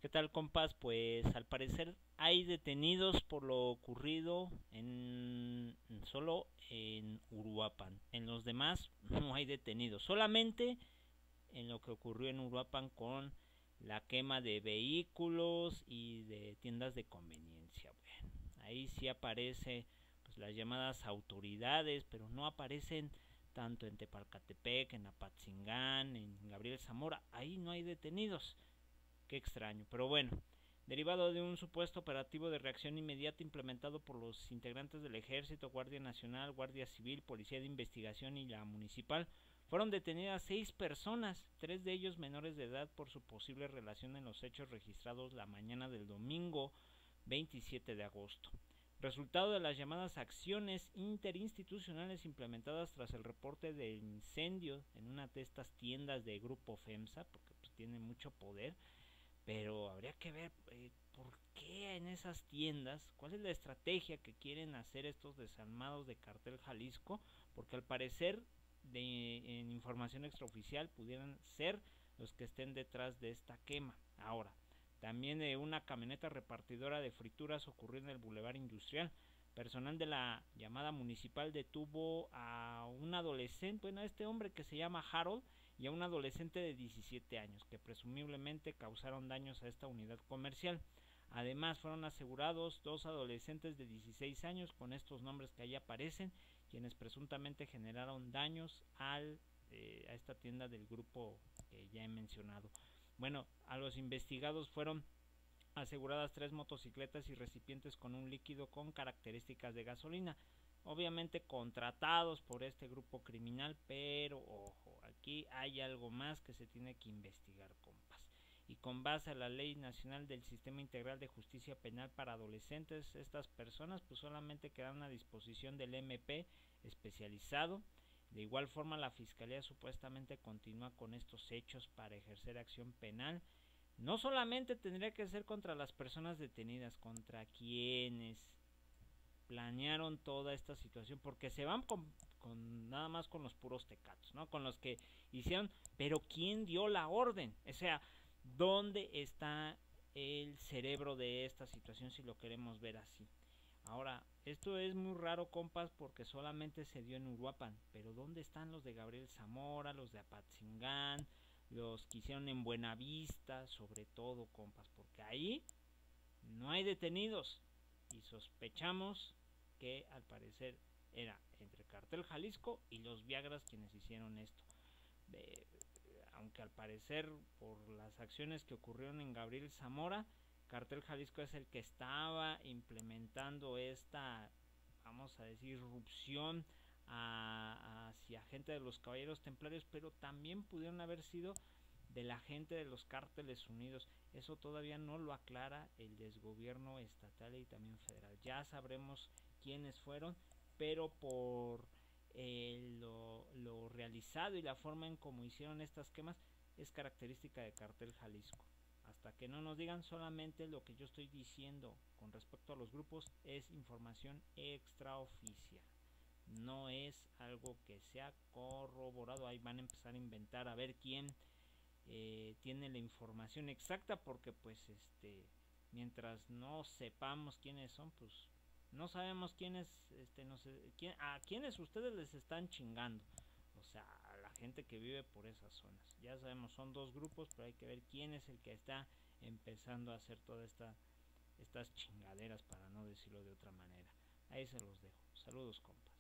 ¿Qué tal, compas? Pues al parecer hay detenidos por lo ocurrido solo en Uruapan. En los demás no hay detenidos. Solamente en lo que ocurrió en Uruapan con la quema de vehículos y de tiendas de conveniencia. Bueno, ahí sí aparece pues las llamadas autoridades, pero no aparecen tanto en Tepalcatepec, en Apatzingán, en Gabriel Zamora. Ahí no hay detenidos. Qué extraño, pero bueno, derivado de un supuesto operativo de reacción inmediata implementado por los integrantes del Ejército, Guardia Nacional, Guardia Civil, Policía de Investigación y la Municipal, fueron detenidas 6 personas, 3 de ellos menores de edad por su posible relación en los hechos registrados la mañana del domingo 27 de agosto. Resultado de las llamadas acciones interinstitucionales implementadas tras el reporte del incendio en una de estas tiendas de Grupo FEMSA, porque pues, tiene mucho poder, pero habría que ver por qué en esas tiendas, cuál es la estrategia que quieren hacer estos desarmados de Cartel Jalisco, porque al parecer en información extraoficial pudieran ser los que estén detrás de esta quema. Ahora, también una camioneta repartidora de frituras ocurrió en el Boulevard Industrial. Personal de la llamada municipal detuvo a un adolescente, bueno, a este hombre que se llama Harold, y a un adolescente de 17 años que presumiblemente causaron daños a esta unidad comercial. Además fueron asegurados 2 adolescentes de 16 años con estos nombres que ahí aparecen, quienes presuntamente generaron daños a esta tienda del grupo que ya he mencionado. Bueno, a los investigados fueron aseguradas 3 motocicletas y recipientes con un líquido con características de gasolina, obviamente contratados por este grupo criminal, pero ojo, aquí hay algo más que se tiene que investigar, compas. Y con base a la Ley Nacional del Sistema Integral de Justicia Penal para Adolescentes, estas personas pues solamente quedan a disposición del MP especializado. De igual forma, la Fiscalía supuestamente continúa con estos hechos para ejercer acción penal. No solamente tendría que ser contra las personas detenidas, contra quienes planearon toda esta situación, porque se van con nada más con los puros tecatos, ¿no? Con los que hicieron, pero ¿quién dio la orden? O sea, ¿dónde está el cerebro de esta situación si lo queremos ver así? Ahora, esto es muy raro, compas, porque solamente se dio en Uruapan, pero ¿dónde están los de Gabriel Zamora, los de Apatzingán, los que hicieron en Buenavista, sobre todo, compas? Porque ahí no hay detenidos y sospechamos que al parecer era entre Cartel Jalisco y los Viagras quienes hicieron esto. Aunque al parecer por las acciones que ocurrieron en Gabriel Zamora, Cartel Jalisco es el que estaba implementando esta, vamos a decir, irrupción hacia gente de los Caballeros Templarios, pero también pudieron haber sido de la gente de los cárteles unidos. Eso todavía no lo aclara el desgobierno estatal y también federal. Ya sabremos quiénes fueron, pero por lo realizado y la forma en cómo hicieron estas quemas es característica de Cartel Jalisco. Hasta que no nos digan, solamente lo que yo estoy diciendo con respecto a los grupos es información extraoficial. No es algo que sea corroborado. Ahí van a empezar a inventar a ver quién tiene la información exacta, porque pues mientras no sepamos quiénes son, pues no sabemos quiénes no sé, a quiénes ustedes les están chingando. O sea, a la gente que vive por esas zonas. Ya sabemos, son 2 grupos, pero hay que ver quién es el que está empezando a hacer toda estas chingaderas, para no decirlo de otra manera. Ahí se los dejo. Saludos, compas.